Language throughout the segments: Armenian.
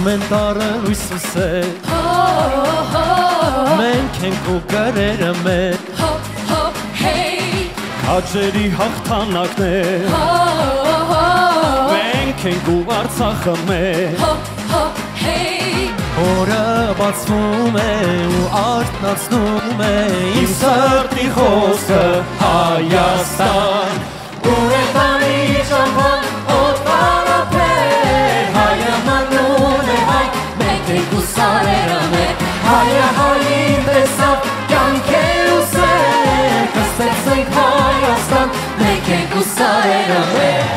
Ամենտարը լույսս է Մենք ենք ու գրերը մեր Քաջերի հաղթանակն է Մենք ենք ու Արցախը մեր Օրը բացվում է ու արթնացնում է Իմ սրտի խոսքը Հայաստան Ու է տանի ճամփան օտարապեր Հայը մնում է հայ Մենք ենք ու սարերը մեր Հայը հային տեսավ կյանք է ու սեր Կստեցենք Հայաստան Մենք ենք ու սարերը մեր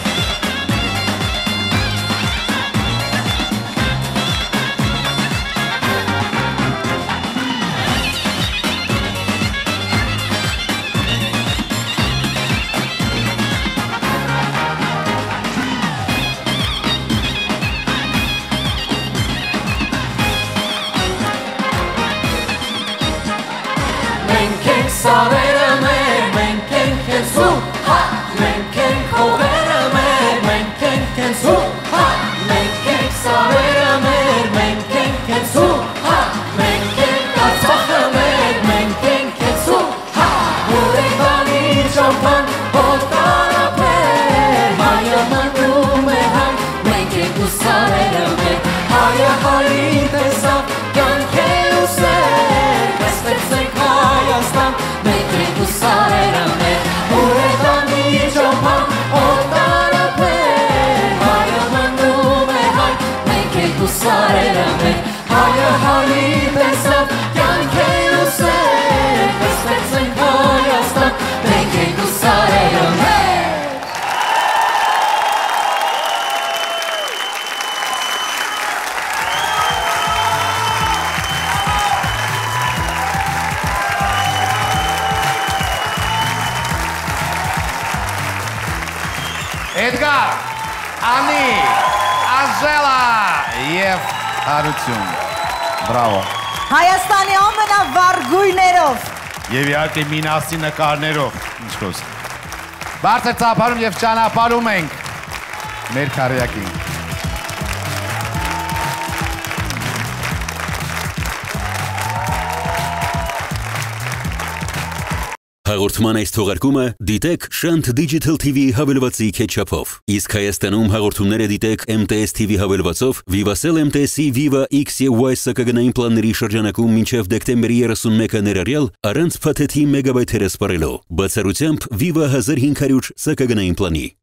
Սարերը մեր, մենք ենք հենց հա, մենք ենք հողերը մեր, մենք ենք հենց հա, մենք ենք սարերը մեր, մենք ենք հենց հա, մենք ենք Արցախը մեր, մենք ենք հենց հա, Ուրեկանի ճամփան օտարապեր, Հայը մնում է հայ, մենք ենք ու սարերը մեր, Հայը հային տեսավ կյանք է ու սեր, կստեցենք Հայաստան Մենք ենք ու սարերը մեր, Ուրեկանի ճամփան օտարապեր Հայը մնում է հայ, մենք ենք ու սարերը մեր Հայը հայի տեսավ կյանք է ու սեր Կստեցենք Հայաստան, մենք ենք ու սարերը մեր Էդգար, Անի, Անժելա և Հարություն, բրավո Հայաստանի ամենավառ գույներով Եվ իհարկե Մինասի նկարներով, ինչ խոսք Բարձր ծափարում և ճանապարհում ենք մեր քարյակին Հաղորդման այս թողարկումը դիտեք Շանթ Digital TV հավելվածի քեթչափով։ Իսկ Հայաստանում հաղորդումները դիտեք MTS TV հավելվածով Vivacell MTS-ի Viva X եւ Y սակագնային պլանների շրջանակում մինչև դեկտեմբերի 31-ը ներառյալ առանց փաթեթի մեգաբայթերը սպառելով։ Բացառությամբ Viva 1500 սակագնային պլանի։